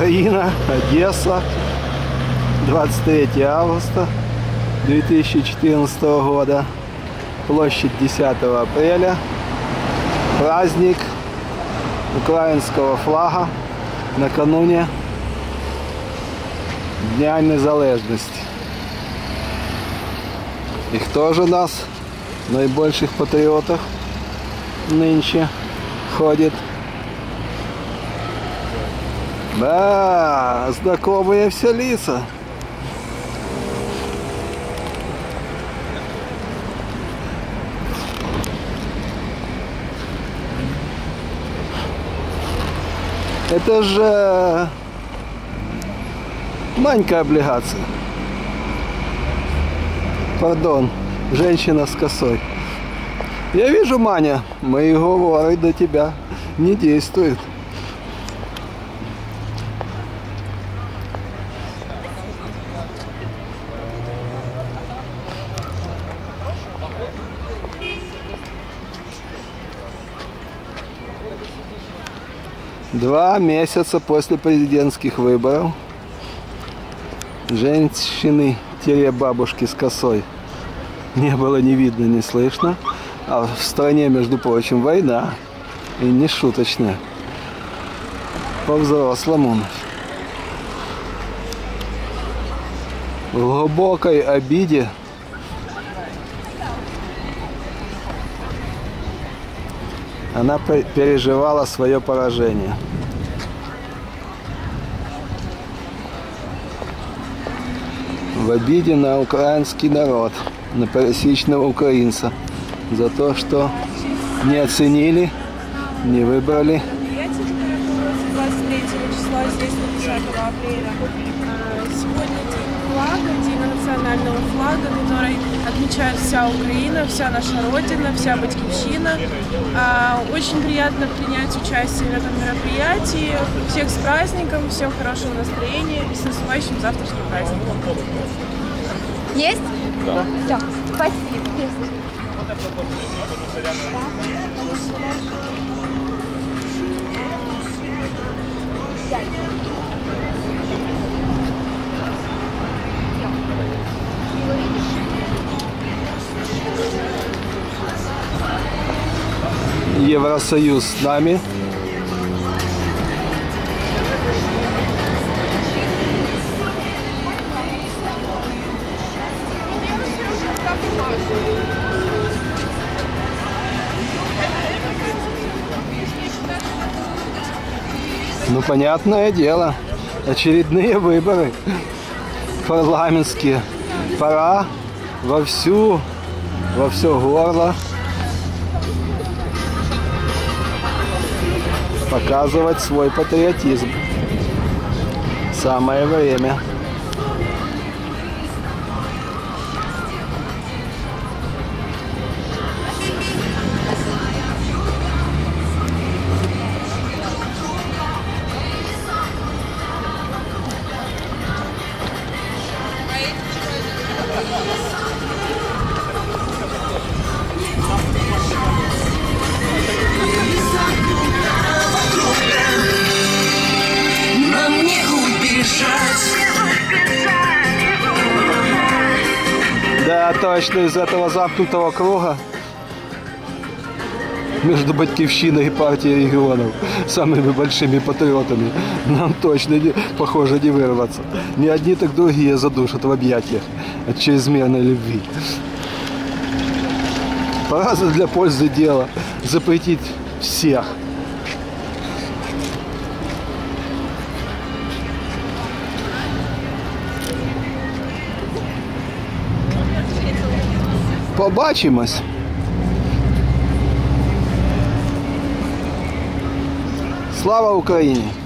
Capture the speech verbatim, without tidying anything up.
Украина, Одесса, двадцать третье августа две тысячи четырнадцатого года, площадь десятого апреля, праздник украинского флага накануне Дня Незалежности. И кто же нас, наибольших патриотов, нынче ходит? Да, знакомые все лица. Это же Манька облигация. Пардон, женщина с косой. Я вижу, Маня, мои говоры до тебя не действуют. Два месяца после президентских выборов женщины-бабушки с косой не было ни видно, ни слышно. А в стране, между прочим, война. И не шуточная. По-взрослому. В глубокой обиде она переживала свое поражение. В обиде на украинский народ, на пересечного украинца, за то, что не оценили, не выбрали. двадцать третьего числа, здесь десятого апреля. Сегодня день флага, день национального флага, который отмечает вся Украина, вся наша Родина, вся Батькивщина. Очень приятно принять участие в этом мероприятии. Всех с праздником, всем хорошего настроения и с наступающим завтрашним праздником. Есть? Да. Все, спасибо. Евросоюз с нами. Ну, понятное дело, очередные выборы парламентские. Пора вовсю, во все горло показывать свой патриотизм. Самое время. Да, точно, из этого замкнутого круга между Батькивщиной и партией регионов, самыми большими патриотами, нам точно, не, похоже, не вырваться. Ни одни, так другие задушат в объятиях от чрезмерной любви. Пора для пользы дела запретить всех. Побачимось. Слава Україні!